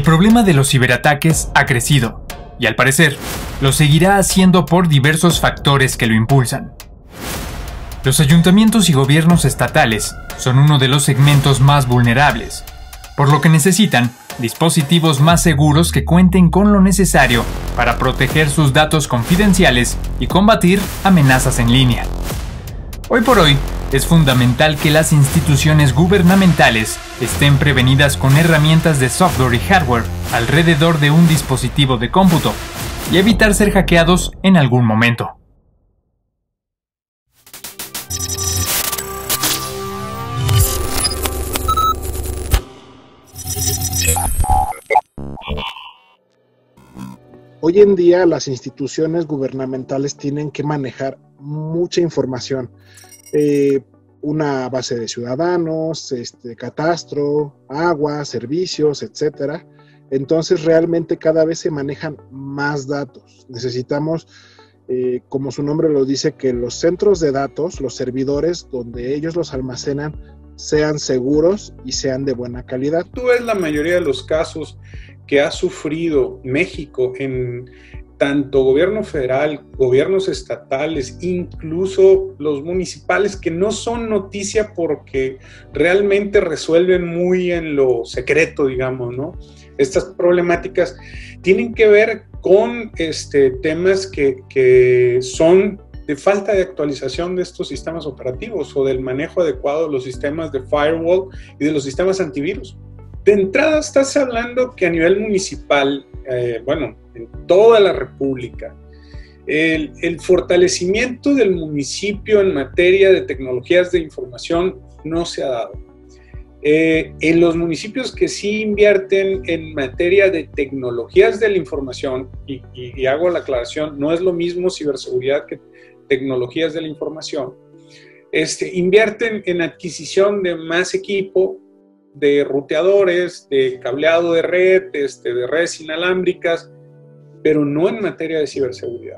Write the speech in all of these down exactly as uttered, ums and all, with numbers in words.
problema de los ciberataques ha crecido, y al parecer, lo seguirá haciendo por diversos factores que lo impulsan. Los ayuntamientos y gobiernos estatales son uno de los segmentos más vulnerables, por lo que necesitan dispositivos más seguros que cuenten con lo necesario para proteger sus datos confidenciales y combatir amenazas en línea. Hoy por hoy, es fundamental que las instituciones gubernamentales estén prevenidas con herramientas de software y hardware alrededor de un dispositivo de cómputo y evitar ser hackeados en algún momento. Hoy en día las instituciones gubernamentales tienen que manejar mucha información, eh, una base de ciudadanos, este, catastro, agua, servicios, etcétera. Entonces realmente cada vez se manejan más datos. Necesitamos, eh, como su nombre lo dice, que los centros de datos, los servidores donde ellos los almacenan, sean seguros y sean de buena calidad. Tú ves la mayoría de los casos que ha sufrido México en tanto gobierno federal, gobiernos estatales, incluso los municipales, que no son noticia porque realmente resuelven muy en lo secreto, digamos, ¿no? Estas problemáticas tienen que ver con este, temas que, que son de falta de actualización de estos sistemas operativos o del manejo adecuado de los sistemas de firewall y de los sistemas antivirus. De entrada estás hablando que a nivel municipal, eh, bueno, en toda la República, el, el fortalecimiento del municipio en materia de tecnologías de información no se ha dado. Eh, en los municipios que sí invierten en materia de tecnologías de la información, y, y, y hago la aclaración, no es lo mismo ciberseguridad que tecnologías de la información, este, invierten en adquisición de más equipo, de ruteadores, de cableado de red, este, de redes inalámbricas, pero no en materia de ciberseguridad.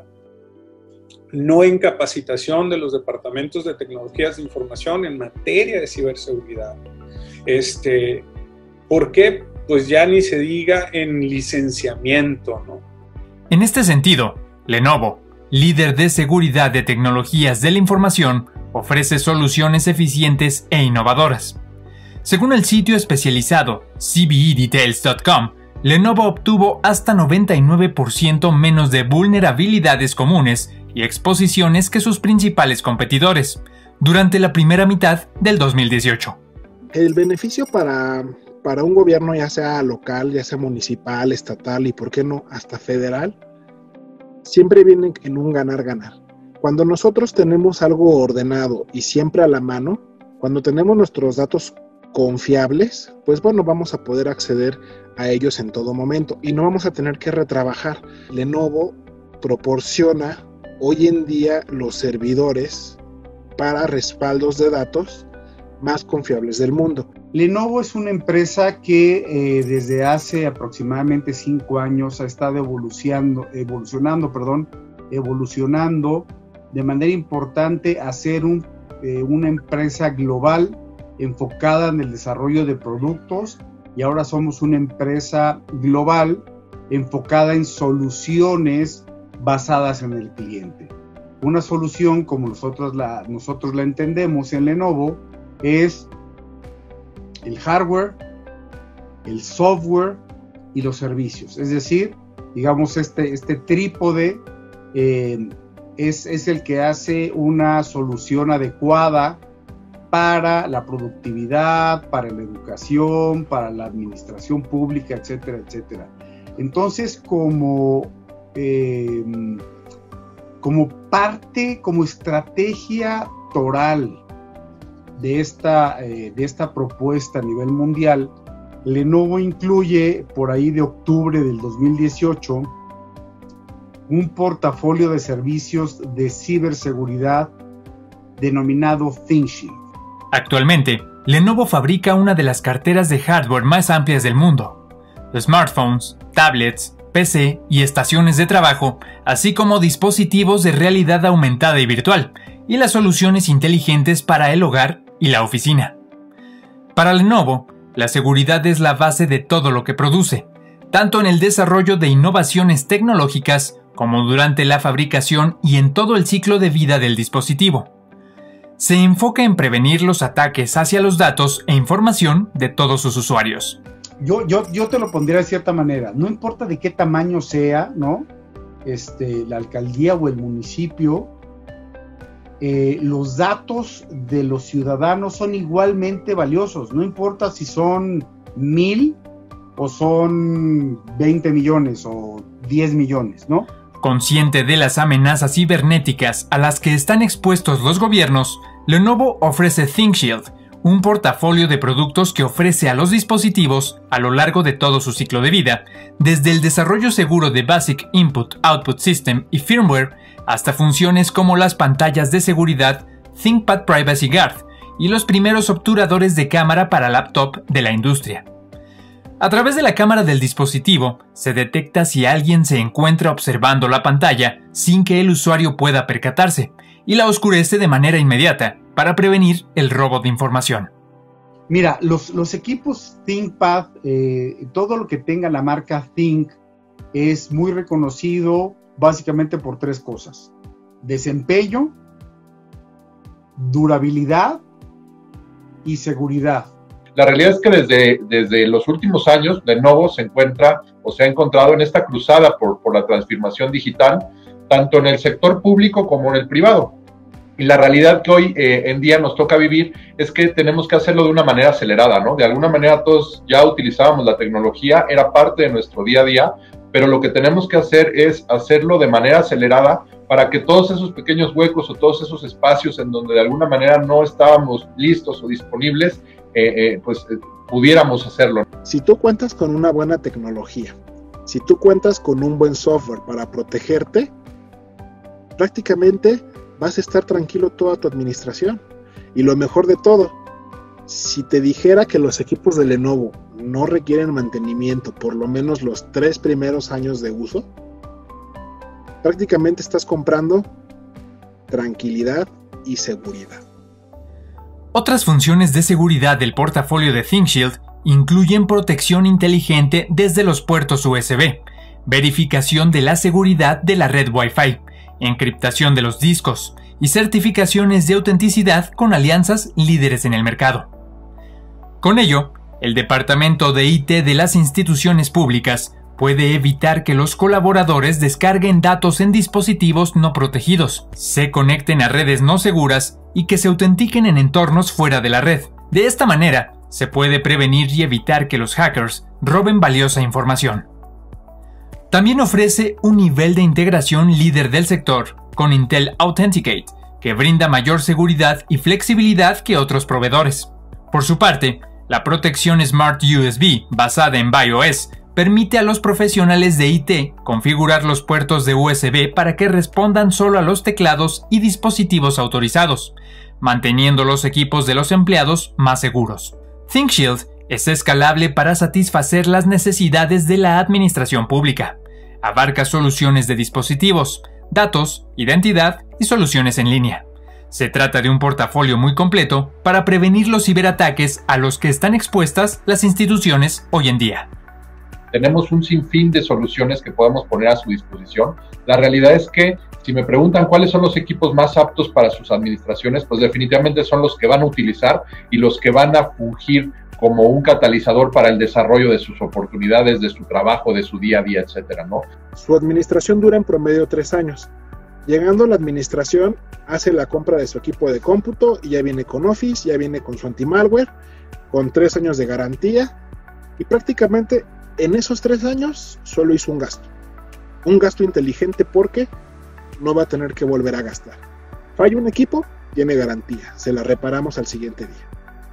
No en capacitación de los departamentos de tecnologías de información en materia de ciberseguridad. Este, ¿por qué? Pues ya ni se diga en licenciamiento, ¿no? En este sentido, Lenovo, líder de seguridad de tecnologías de la información, ofrece soluciones eficientes e innovadoras. Según el sitio especializado C B E Details punto com, Lenovo obtuvo hasta noventa y nueve por ciento menos de vulnerabilidades comunes y exposiciones que sus principales competidores durante la primera mitad del dos mil dieciocho. El beneficio para, para un gobierno, ya sea local, ya sea municipal, estatal y por qué no hasta federal, siempre viene en un ganar-ganar. Cuando nosotros tenemos algo ordenado y siempre a la mano, cuando tenemos nuestros datos confiables, pues bueno, vamos a poder acceder a ellos en todo momento y no vamos a tener que retrabajar. Lenovo proporciona hoy en día los servidores para respaldos de datos más confiables del mundo. Lenovo es una empresa que eh, desde hace aproximadamente cinco años ha estado evolucionando, evolucionando, perdón, evolucionando de manera importante a ser un, eh, una empresa global enfocada en el desarrollo de productos, y ahora somos una empresa global enfocada en soluciones basadas en el cliente. Una solución, como nosotros la, nosotros la entendemos en Lenovo, es el hardware, el software y los servicios. Es decir, digamos, este, este trípode eh, es, es el que hace una solución adecuada para la productividad, para la educación, para la administración pública, etcétera, etcétera. Entonces, como, eh, como parte, como estrategia toral de esta, eh, de esta propuesta a nivel mundial, Lenovo incluye por ahí de octubre del dos mil dieciocho un portafolio de servicios de ciberseguridad denominado ThinkShield. Actualmente, Lenovo fabrica una de las carteras de hardware más amplias del mundo. Smartphones, tablets, P C y estaciones de trabajo, así como dispositivos de realidad aumentada y virtual, y las soluciones inteligentes para el hogar y la oficina. Para Lenovo, la seguridad es la base de todo lo que produce, tanto en el desarrollo de innovaciones tecnológicas como durante la fabricación y en todo el ciclo de vida del dispositivo. Se enfoca en prevenir los ataques hacia los datos e información de todos sus usuarios. Yo, yo, yo te lo pondría de cierta manera, no importa de qué tamaño sea, ¿no? Este, la alcaldía o el municipio, eh, los datos de los ciudadanos son igualmente valiosos, no importa si son mil o son veinte millones o diez millones, ¿no? Consciente de las amenazas cibernéticas a las que están expuestos los gobiernos, Lenovo ofrece ThinkShield, un portafolio de productos que ofrece a los dispositivos a lo largo de todo su ciclo de vida, desde el desarrollo seguro de Basic Input-Output System y firmware, hasta funciones como las pantallas de seguridad ThinkPad Privacy Guard y los primeros obturadores de cámara para laptop de la industria. A través de la cámara del dispositivo, se detecta si alguien se encuentra observando la pantalla sin que el usuario pueda percatarse, y la oscurece de manera inmediata para prevenir el robo de información. Mira, los, los equipos ThinkPad, eh, todo lo que tenga la marca Think, es muy reconocido básicamente por tres cosas: desempeño, durabilidad y seguridad. La realidad es que desde, desde los últimos años, Lenovo se encuentra o se ha encontrado en esta cruzada por, por la transformación digital, tanto en el sector público como en el privado. Y la realidad que hoy eh, en día nos toca vivir es que tenemos que hacerlo de una manera acelerada, ¿no? De alguna manera todos ya utilizábamos la tecnología, era parte de nuestro día a día, pero lo que tenemos que hacer es hacerlo de manera acelerada para que todos esos pequeños huecos o todos esos espacios en donde de alguna manera no estábamos listos o disponibles, eh, eh, pues eh, pudiéramos hacerlo. Si tú cuentas con una buena tecnología, si tú cuentas con un buen software para protegerte, prácticamente vas a estar tranquilo toda tu administración. Y lo mejor de todo, si te dijera que los equipos de Lenovo no requieren mantenimiento por lo menos los tres primeros años de uso, prácticamente estás comprando tranquilidad y seguridad. Otras funciones de seguridad del portafolio de ThinkShield incluyen protección inteligente desde los puertos U S B, verificación de la seguridad de la red Wi-Fi, encriptación de los discos y certificaciones de autenticidad con alianzas líderes en el mercado. Con ello, el Departamento de I T de las instituciones públicas puede evitar que los colaboradores descarguen datos en dispositivos no protegidos, se conecten a redes no seguras y que se autentiquen en entornos fuera de la red. De esta manera, se puede prevenir y evitar que los hackers roben valiosa información. También ofrece un nivel de integración líder del sector con Intel Authenticate, que brinda mayor seguridad y flexibilidad que otros proveedores. Por su parte, la protección Smart U S B basada en BIOS permite a los profesionales de I T configurar los puertos de U S B para que respondan solo a los teclados y dispositivos autorizados, manteniendo los equipos de los empleados más seguros. ThinkShield es escalable para satisfacer las necesidades de la administración pública. Abarca soluciones de dispositivos, datos, identidad y soluciones en línea. Se trata de un portafolio muy completo para prevenir los ciberataques a los que están expuestas las instituciones hoy en día. Tenemos un sinfín de soluciones que podemos poner a su disposición. La realidad es que, si me preguntan cuáles son los equipos más aptos para sus administraciones, pues definitivamente son los que van a utilizar y los que van a fungir como un catalizador para el desarrollo de sus oportunidades, de su trabajo, de su día a día, etcétera, ¿no? Su administración dura en promedio tres años. Llegando a la administración, hace la compra de su equipo de cómputo y ya viene con Office, ya viene con su anti-malware, con tres años de garantía, y prácticamente en esos tres años solo hizo un gasto. Un gasto inteligente porque no va a tener que volver a gastar. Falla un equipo, tiene garantía, se la reparamos al siguiente día.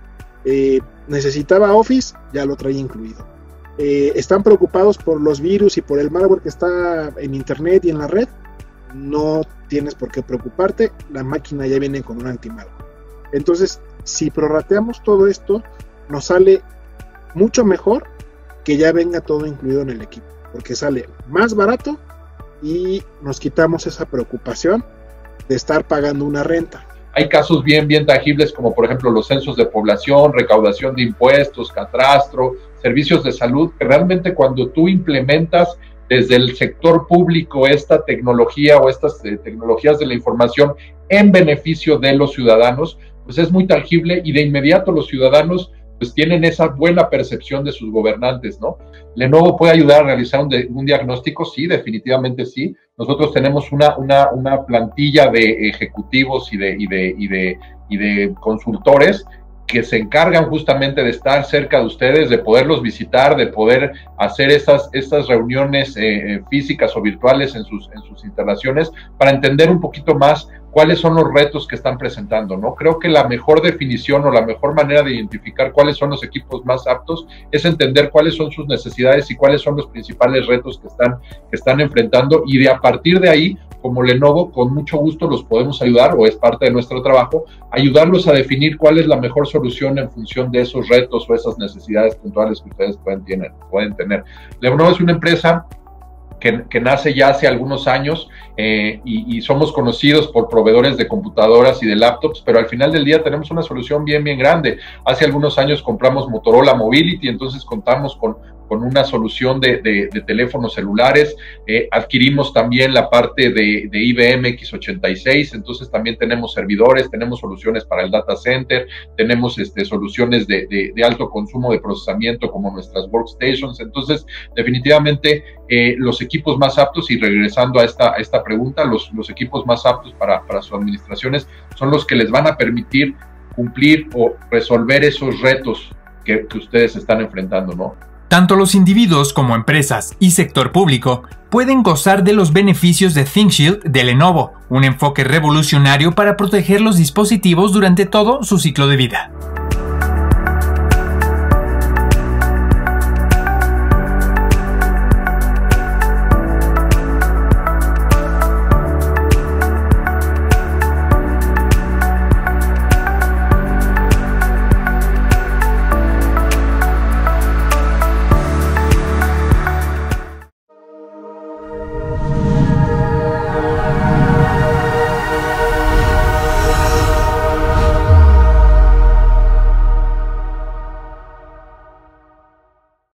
Eh, necesitaba Office, ya lo trae incluido. Eh, están preocupados por los virus y por el malware que está en internet y en la red. No tienes por qué preocuparte, la máquina ya viene con un anti-malware. Entonces, si prorrateamos todo esto, nos sale mucho mejor que ya venga todo incluido en el equipo, porque sale más barato y nos quitamos esa preocupación de estar pagando una renta. hay casos bien, bien tangibles como por ejemplo los censos de población, recaudación de impuestos, catastro, servicios de salud, que realmente cuando tú implementas desde el sector público esta tecnología o estas eh, tecnologías de la información en beneficio de los ciudadanos, pues es muy tangible y de inmediato los ciudadanos pues tienen esa buena percepción de sus gobernantes, ¿no? Lenovo puede ayudar a realizar un, de, un diagnóstico, sí, definitivamente sí. Nosotros tenemos una, una, una plantilla de ejecutivos y de, y, de, y, de, y de consultores que se encargan justamente de estar cerca de ustedes, de poderlos visitar, de poder hacer esas, esas reuniones eh, físicas o virtuales en sus, en sus instalaciones para entender un poquito más cuáles son los retos que están presentando, ¿no? Creo que la mejor definición o la mejor manera de identificar cuáles son los equipos más aptos es entender cuáles son sus necesidades y cuáles son los principales retos que están, que están enfrentando, y de a partir de ahí, como Lenovo, con mucho gusto los podemos ayudar, o es parte de nuestro trabajo, ayudarlos a definir cuál es la mejor solución en función de esos retos o esas necesidades puntuales que ustedes pueden tener. Pueden tener. Lenovo es una empresa Que, que nace ya hace algunos años eh, y, y somos conocidos por proveedores de computadoras y de laptops, pero al final del día tenemos una solución bien, bien grande. Hace algunos años compramos Motorola Mobility, entonces contamos con, con una solución de, de, de teléfonos celulares, eh, adquirimos también la parte de, de I B M X ochenta y seis, entonces también tenemos servidores, tenemos soluciones para el data center, tenemos este, soluciones de, de, de alto consumo de procesamiento como nuestras workstations, entonces definitivamente eh, los equipos más aptos, y regresando a esta, a esta pregunta, los, los equipos más aptos para, para sus administraciones son los que les van a permitir cumplir o resolver esos retos que, que ustedes están enfrentando, ¿no? Tanto los individuos como empresas y sector público pueden gozar de los beneficios de ThinkShield de Lenovo, un enfoque revolucionario para proteger los dispositivos durante todo su ciclo de vida.